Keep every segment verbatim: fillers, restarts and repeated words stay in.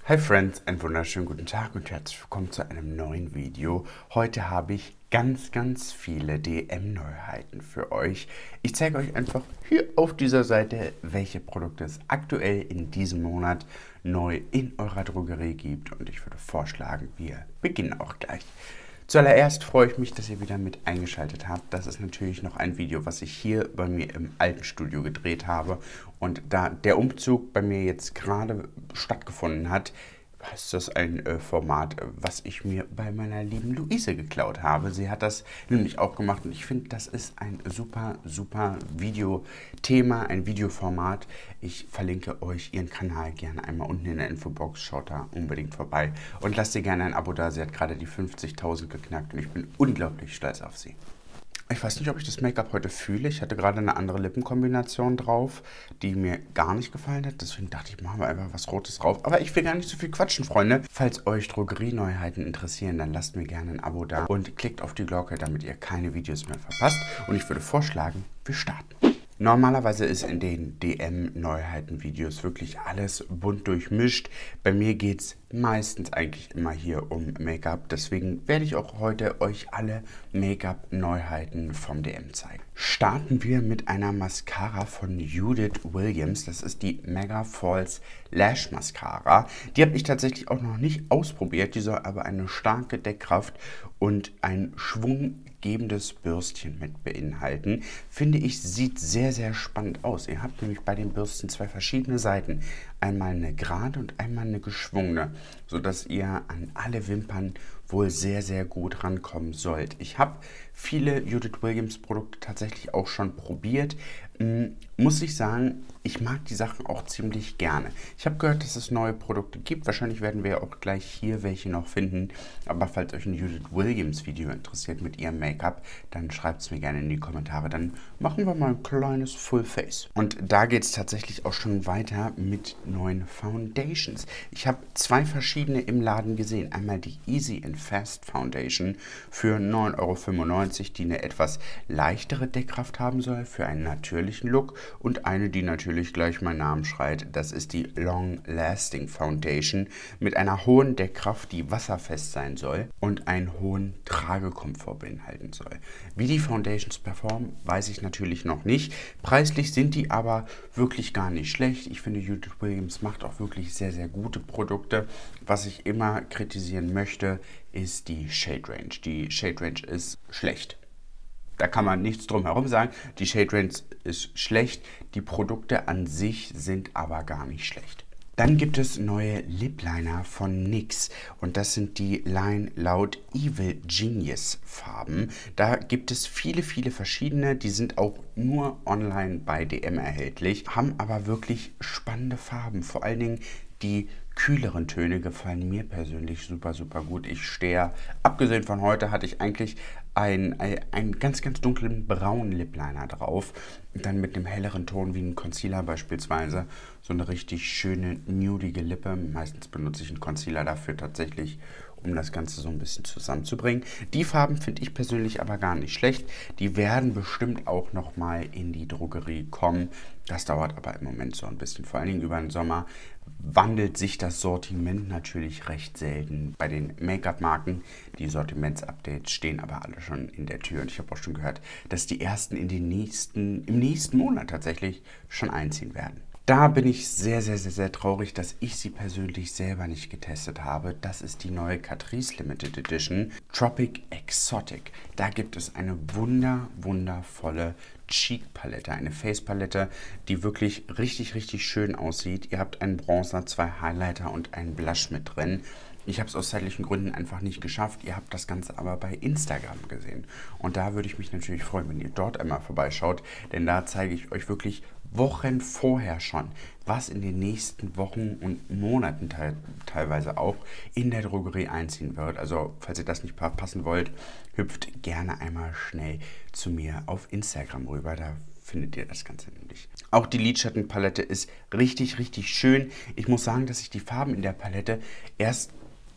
Hi Friends, einen wunderschönen guten Tag und herzlich willkommen zu einem neuen Video. Heute habe ich ganz, ganz viele D M-Neuheiten für euch. Ich zeige euch einfach hier auf dieser Seite, welche Produkte es aktuell in diesem Monat neu in eurer Drogerie gibt. Und ich würde vorschlagen, wir beginnen auch gleich. Zuallererst freue ich mich, dass ihr wieder mit eingeschaltet habt. Das ist natürlich noch ein Video, was ich hier bei mir im alten Studio gedreht habe. Und da der Umzug bei mir jetzt gerade stattgefunden hat, ist das ein äh, Format, was ich mir bei meiner lieben Luise geklaut habe. Sie hat das nämlich auch gemacht und ich finde, das ist ein super, super Videothema, ein Videoformat. Ich verlinke euch ihren Kanal gerne einmal unten in der Infobox. Schaut da unbedingt vorbei und lasst ihr gerne ein Abo da. Sie hat gerade die fünfzigtausend geknackt und ich bin unglaublich stolz auf sie. Ich weiß nicht, ob ich das Make-up heute fühle. Ich hatte gerade eine andere Lippenkombination drauf, die mir gar nicht gefallen hat. Deswegen dachte ich, machen wir einfach was Rotes drauf. Aber ich will gar nicht so viel quatschen, Freunde. Falls euch Drogerieneuheiten interessieren, dann lasst mir gerne ein Abo da und klickt auf die Glocke, damit ihr keine Videos mehr verpasst. Und ich würde vorschlagen, wir starten. Normalerweise ist in den D M-Neuheiten-Videos wirklich alles bunt durchmischt. Bei mir geht es meistens eigentlich immer hier um Make-up. Deswegen werde ich auch heute euch alle Make-up-Neuheiten vom D M zeigen. Starten wir mit einer Mascara von Judith Williams. Das ist die Mega Falls Lash Mascara. Die habe ich tatsächlich auch noch nicht ausprobiert. Die soll aber eine starke Deckkraft und ein schwunggebendes Bürstchen mit beinhalten. Finde ich, sieht sehr, sehr spannend aus. Ihr habt nämlich bei den Bürsten zwei verschiedene Seiten. Einmal eine gerade und einmal eine geschwungene, sodass ihr an alle Wimpern wohl sehr, sehr gut rankommen sollt. Ich habe viele Judith Williams Produkte tatsächlich auch schon probiert. Ähm, muss ich sagen, ich mag die Sachen auch ziemlich gerne. Ich habe gehört, dass es neue Produkte gibt. Wahrscheinlich werden wir auch gleich hier welche noch finden. Aber falls euch ein Judith Williams Video interessiert mit ihrem Make-up, dann schreibt es mir gerne in die Kommentare. Dann machen wir mal ein kleines Full Face. Und da geht es tatsächlich auch schon weiter mit neuen Foundations. Ich habe zwei verschiedene im Laden gesehen. Einmal die Easy and Fast Foundation für neun Euro fünfundneunzig, die eine etwas leichtere Deckkraft haben soll für einen natürlichen Look. Und eine, die natürlich gleich meinen Namen schreit, das ist die Long Lasting Foundation mit einer hohen Deckkraft, die wasserfest sein soll und einen hohen Tragekomfort beinhalten soll. Wie die Foundations performen, weiß ich natürlich noch nicht. Preislich sind die aber wirklich gar nicht schlecht. Ich finde, Judith Williams macht auch wirklich sehr, sehr gute Produkte. Was ich immer kritisieren möchte, ist die Shade Range. Die Shade Range ist schlecht. Da kann man nichts drum herum sagen. Die Shade Range ist schlecht. Die Produkte an sich sind aber gar nicht schlecht. Dann gibt es neue Lip Liner von N Y X und das sind die Line Loud Evil Genius Farben. Da gibt es viele, viele verschiedene, die sind auch nur online bei D M erhältlich, haben aber wirklich spannende Farben. Vor allen Dingen die kühleren Töne gefallen mir persönlich super, super gut. Ich stehe, abgesehen von heute, hatte ich eigentlich einen, einen ganz, ganz dunklen braunen Lip Liner drauf. Und dann mit einem helleren Ton wie ein Concealer beispielsweise. So eine richtig schöne, nudige Lippe. Meistens benutze ich einen Concealer dafür tatsächlich, um das Ganze so ein bisschen zusammenzubringen. Die Farben finde ich persönlich aber gar nicht schlecht. Die werden bestimmt auch nochmal in die Drogerie kommen. Das dauert aber im Moment so ein bisschen. Vor allen Dingen über den Sommer wandelt sich das Sortiment natürlich recht selten. Bei den Make-up-Marken, die Sortiments-Updates stehen aber alle schon in der Tür. Und ich habe auch schon gehört, dass die ersten in den nächsten, im nächsten Monat tatsächlich schon einziehen werden. Da bin ich sehr, sehr, sehr, sehr traurig, dass ich sie persönlich selber nicht getestet habe. Das ist die neue Catrice Limited Edition Tropic Exotic. Da gibt es eine wunder, wundervolle Cheek-Palette, eine Face-Palette, die wirklich richtig, richtig schön aussieht. Ihr habt einen Bronzer, zwei Highlighter und einen Blush mit drin. Ich habe es aus zeitlichen Gründen einfach nicht geschafft. Ihr habt das Ganze aber bei Instagram gesehen. Und da würde ich mich natürlich freuen, wenn ihr dort einmal vorbeischaut. Denn da zeige ich euch wirklich Wochen vorher schon, was in den nächsten Wochen und Monaten te teilweise auch in der Drogerie einziehen wird. Also falls ihr das nicht verpassen wollt, hüpft gerne einmal schnell zu mir auf Instagram rüber. Da findet ihr das Ganze nämlich. Auch die Lidschattenpalette ist richtig, richtig schön. Ich muss sagen, dass ich die Farben in der Palette erst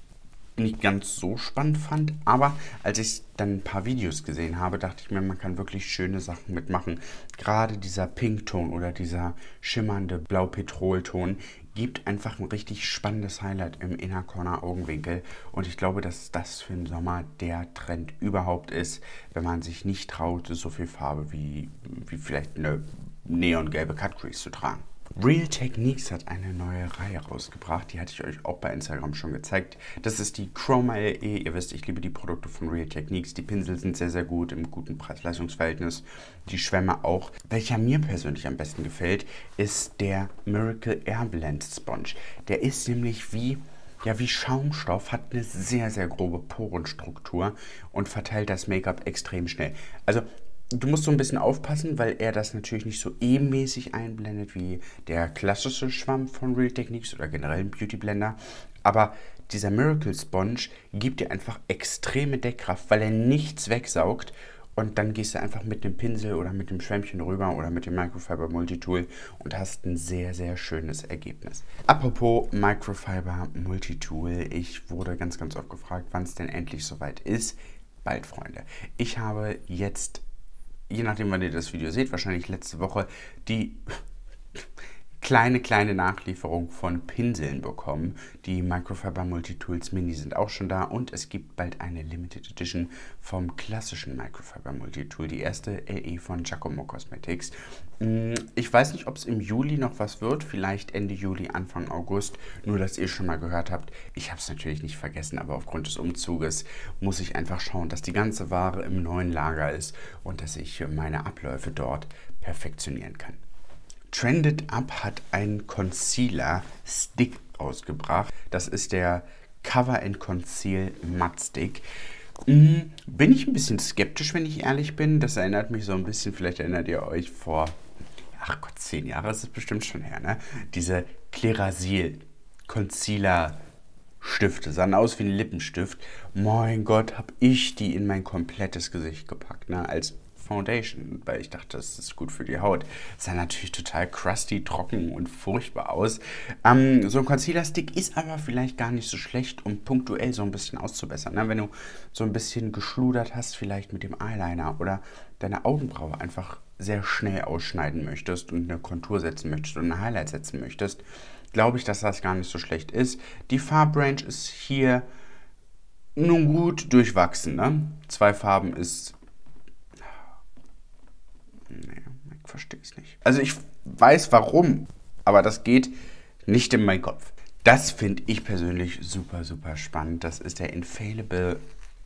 nicht ganz so spannend fand, aber als ich dann ein paar Videos gesehen habe, dachte ich mir, man kann wirklich schöne Sachen mitmachen. Gerade dieser Pinkton oder dieser schimmernde Blau-Petrolton gibt einfach ein richtig spannendes Highlight im Inner Corner Augenwinkel. Und ich glaube, dass das für den Sommer der Trend überhaupt ist, wenn man sich nicht traut, so viel Farbe wie, wie vielleicht eine neongelbe Cut Crease zu tragen. Real Techniques hat eine neue Reihe rausgebracht, die hatte ich euch auch bei Instagram schon gezeigt. Das ist die Chroma L E. Ihr wisst, ich liebe die Produkte von Real Techniques. Die Pinsel sind sehr, sehr gut im guten Preis-Leistungs-Verhältnis. Die Schwämme auch. Welcher mir persönlich am besten gefällt, ist der Miracle Air Blend Sponge. Der ist nämlich wie, ja, wie Schaumstoff, hat eine sehr, sehr grobe Porenstruktur und verteilt das Make-up extrem schnell. Also du musst so ein bisschen aufpassen, weil er das natürlich nicht so ebenmäßig einblendet wie der klassische Schwamm von Real Techniques oder generell ein Beauty Blender. Aber dieser Miracle Sponge gibt dir einfach extreme Deckkraft, weil er nichts wegsaugt. Und dann gehst du einfach mit dem Pinsel oder mit dem Schwämmchen rüber oder mit dem Microfiber Multitool und hast ein sehr, sehr schönes Ergebnis. Apropos Microfiber Multitool, ich wurde ganz, ganz oft gefragt, wann es denn endlich soweit ist. Bald, Freunde. Ich habe jetzt, je nachdem, wann ihr das Video seht, wahrscheinlich letzte Woche, die kleine, kleine Nachlieferung von Pinseln bekommen. Die Microfiber Multitools Mini sind auch schon da und es gibt bald eine Limited Edition vom klassischen Microfiber Multitool, die erste L E von Giacomo Cosmetics. Ich weiß nicht, ob es im Juli noch was wird, vielleicht Ende Juli, Anfang August, nur dass ihr schon mal gehört habt. Ich habe es natürlich nicht vergessen, aber aufgrund des Umzuges muss ich einfach schauen, dass die ganze Ware im neuen Lager ist und dass ich meine Abläufe dort perfektionieren kann. Trended Up hat einen Concealer Stick rausgebracht. Das ist der Cover and Conceal Matte Stick. Hm, bin ich ein bisschen skeptisch, wenn ich ehrlich bin. Das erinnert mich so ein bisschen, vielleicht erinnert ihr euch vor, ach Gott, zehn Jahre ist es bestimmt schon her, ne? Diese Klerasil Concealer Stifte, sahen aus wie ein Lippenstift. Mein Gott, habe ich die in mein komplettes Gesicht gepackt, ne? Als Foundation, weil ich dachte, das ist gut für die Haut. Sah natürlich total crusty, trocken und furchtbar aus. Ähm, so ein Concealer-Stick ist aber vielleicht gar nicht so schlecht, um punktuell so ein bisschen auszubessern. Ne? Wenn du so ein bisschen geschludert hast, vielleicht mit dem Eyeliner oder deine Augenbraue einfach sehr schnell ausschneiden möchtest und eine Kontur setzen möchtest und ein Highlight setzen möchtest, glaube ich, dass das gar nicht so schlecht ist. Die Farbrange ist hier nun gut durchwachsen. Ne? Zwei Farben ist... Nee, ich verstehe es nicht. Also ich weiß warum, aber das geht nicht in meinen Kopf. Das finde ich persönlich super, super spannend. Das ist der Infallible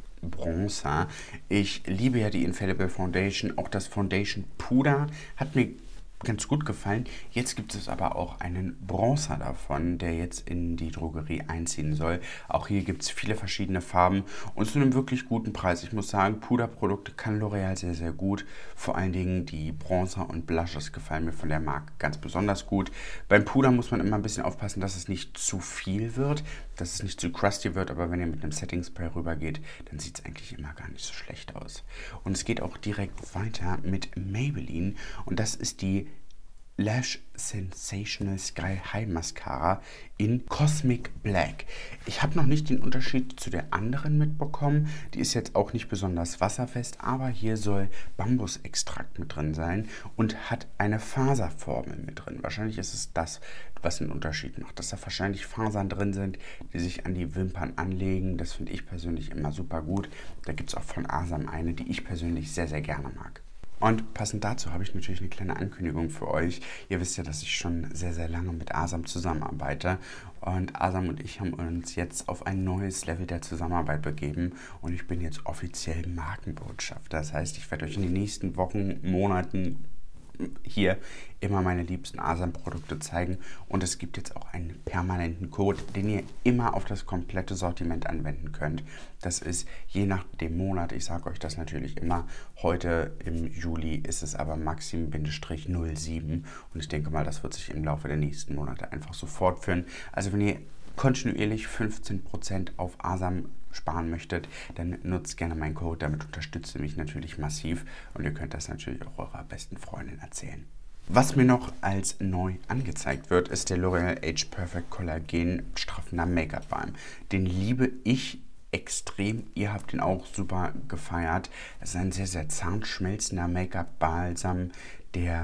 Bronzer. Ich liebe ja die Infallible Foundation. Auch das Foundation Puder hat mir ganz gut gefallen. Jetzt gibt es aber auch einen Bronzer davon, der jetzt in die Drogerie einziehen soll. Auch hier gibt es viele verschiedene Farben und zu einem wirklich guten Preis. Ich muss sagen, Puderprodukte kann L'Oreal sehr, sehr gut. Vor allen Dingen die Bronzer und Blushes gefallen mir von der Marke ganz besonders gut. Beim Puder muss man immer ein bisschen aufpassen, dass es nicht zu viel wird, dass es nicht zu crusty wird, aber wenn ihr mit einem Setting Spray rübergeht, dann sieht es eigentlich immer gar nicht so schlecht aus. Und es geht auch direkt weiter mit Maybelline und das ist die Lash Sensational Sky High Mascara in Cosmic Black. Ich habe noch nicht den Unterschied zu der anderen mitbekommen. Die ist jetzt auch nicht besonders wasserfest, aber hier soll Bambusextrakt mit drin sein und hat eine Faserformel mit drin. Wahrscheinlich ist es das, was einen Unterschied macht, dass da wahrscheinlich Fasern drin sind, die sich an die Wimpern anlegen. Das finde ich persönlich immer super gut. Da gibt es auch von Asam eine, die ich persönlich sehr, sehr gerne mag. Und passend dazu habe ich natürlich eine kleine Ankündigung für euch. Ihr wisst ja, dass ich schon sehr, sehr lange mit Asam zusammenarbeite. Und Asam und ich haben uns jetzt auf ein neues Level der Zusammenarbeit begeben. Und ich bin jetzt offiziell Markenbotschafter. Das heißt, ich werde euch in den nächsten Wochen, Monaten hier immer meine liebsten Asam-Produkte zeigen und es gibt jetzt auch einen permanenten Code, den ihr immer auf das komplette Sortiment anwenden könnt. Das ist je nach dem Monat, ich sage euch das natürlich immer, heute im Juli ist es aber Maxim null sieben und ich denke mal, das wird sich im Laufe der nächsten Monate einfach so fortführen. Also wenn ihr kontinuierlich fünfzehn Prozent auf Asam sparen möchtet, dann nutzt gerne meinen Code, damit unterstützt ihr mich natürlich massiv und ihr könnt das natürlich auch eurer besten Freundin erzählen. Was mir noch als neu angezeigt wird, ist der L'Oreal Age Perfect Collagen straffender Make-up Balm. Den liebe ich extrem, ihr habt ihn auch super gefeiert. Es ist ein sehr, sehr zahnschmelzender Make-up Balsam, der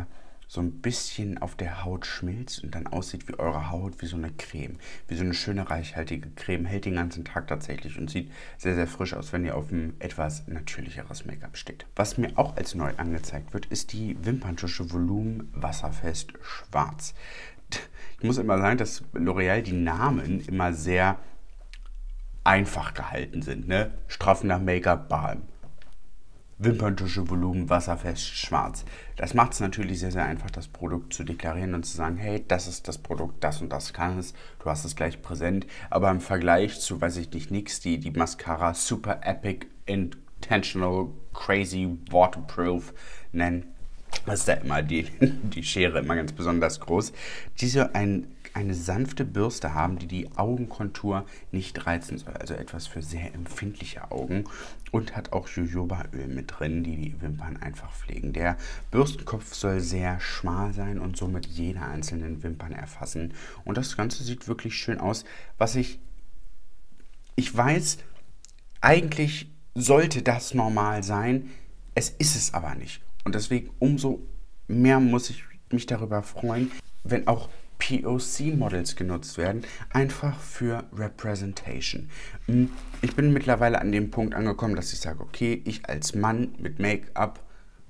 so ein bisschen auf der Haut schmilzt und dann aussieht wie eure Haut, wie so eine Creme. Wie so eine schöne, reichhaltige Creme. Hält den ganzen Tag tatsächlich und sieht sehr, sehr frisch aus, wenn ihr auf ein etwas natürlicheres Make-up steht. Was mir auch als neu angezeigt wird, ist die Wimperntusche Volumen Wasserfest Schwarz. Ich muss immer sagen, dass L'Oreal die Namen immer sehr einfach gehalten sind, ne? Straffender Make-up Balm. Wimperntusche Volumen Wasserfest Schwarz. Das macht es natürlich sehr, sehr einfach, das Produkt zu deklarieren und zu sagen, hey, das ist das Produkt, das und das kann es, du hast es gleich präsent. Aber im Vergleich zu, weiß ich nicht, nix, die, die Mascara Super Epic Intentional Crazy Waterproof nennen, das ist da immer die, die Schere immer ganz besonders groß. Diese ein, eine sanfte Bürste haben, die die Augenkontur nicht reizen soll. Also etwas für sehr empfindliche Augen. Und hat auch Jojobaöl mit drin, die die Wimpern einfach pflegen. Der Bürstenkopf soll sehr schmal sein und somit jede einzelnen Wimpern erfassen. Und das Ganze sieht wirklich schön aus. Was ich... Ich weiß, eigentlich sollte das normal sein. Es ist es aber nicht. Und deswegen umso mehr muss ich mich darüber freuen, wenn auch P O C-Models genutzt werden, einfach für Representation. Ich bin mittlerweile an dem Punkt angekommen, dass ich sage, okay, ich als Mann mit Make-up,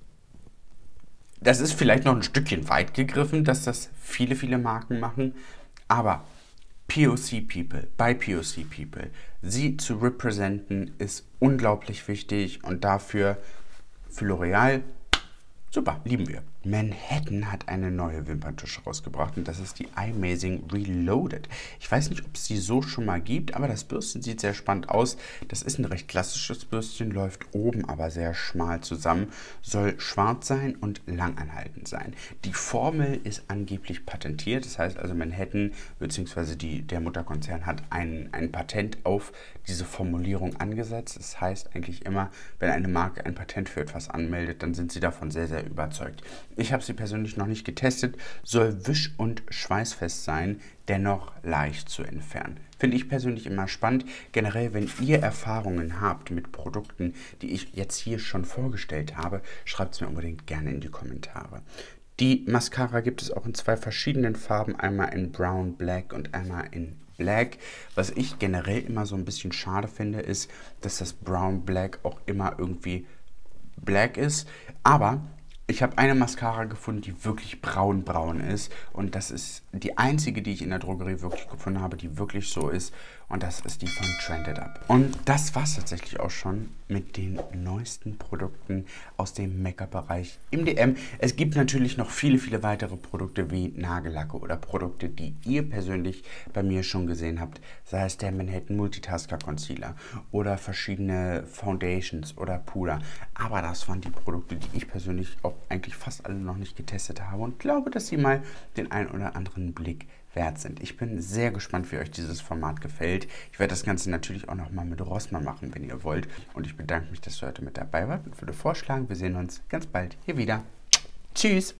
das ist vielleicht noch ein Stückchen weit gegriffen, dass das viele, viele Marken machen, aber P O C-People, bei P O C-People, sie zu representen, ist unglaublich wichtig und dafür für L'Oreal, super, lieben wir. Manhattan hat eine neue Wimperntusche rausgebracht und das ist die Eye-Mazing Reloaded. Ich weiß nicht, ob es die so schon mal gibt, aber das Bürstchen sieht sehr spannend aus. Das ist ein recht klassisches Bürstchen, läuft oben aber sehr schmal zusammen, soll schwarz sein und langanhaltend sein. Die Formel ist angeblich patentiert, das heißt also Manhattan bzw. der Mutterkonzern hat ein, ein Patent auf diese Formulierung angesetzt. Das heißt eigentlich immer, wenn eine Marke ein Patent für etwas anmeldet, dann sind sie davon sehr, sehr überzeugt. Ich habe sie persönlich noch nicht getestet, soll wisch- und schweißfest sein, dennoch leicht zu entfernen. Finde ich persönlich immer spannend. Generell, wenn ihr Erfahrungen habt mit Produkten, die ich jetzt hier schon vorgestellt habe, schreibt es mir unbedingt gerne in die Kommentare. Die Mascara gibt es auch in zwei verschiedenen Farben, einmal in Brown Black und einmal in Black. Was ich generell immer so ein bisschen schade finde, ist, dass das Brown Black auch immer irgendwie black ist, aber ich habe eine Mascara gefunden, die wirklich braun-braun ist und das ist die einzige, die ich in der Drogerie wirklich gefunden habe, die wirklich so ist und das ist die von Trended Up. Und das war es tatsächlich auch schon mit den neuesten Produkten aus dem Make-up-Bereich im D M. Es gibt natürlich noch viele, viele weitere Produkte wie Nagellacke oder Produkte, die ihr persönlich bei mir schon gesehen habt, sei es der Manhattan Multitasker Concealer oder verschiedene Foundations oder Puder. Aber das waren die Produkte, die ich persönlich auch eigentlich fast alle noch nicht getestet habe und glaube, dass sie mal den einen oder anderen Blick wert sind. Ich bin sehr gespannt, wie euch dieses Format gefällt. Ich werde das Ganze natürlich auch nochmal mit Rossmann machen, wenn ihr wollt. Und ich bedanke mich, dass ihr heute mit dabei wart und würde vorschlagen, wir sehen uns ganz bald hier wieder. Tschüss!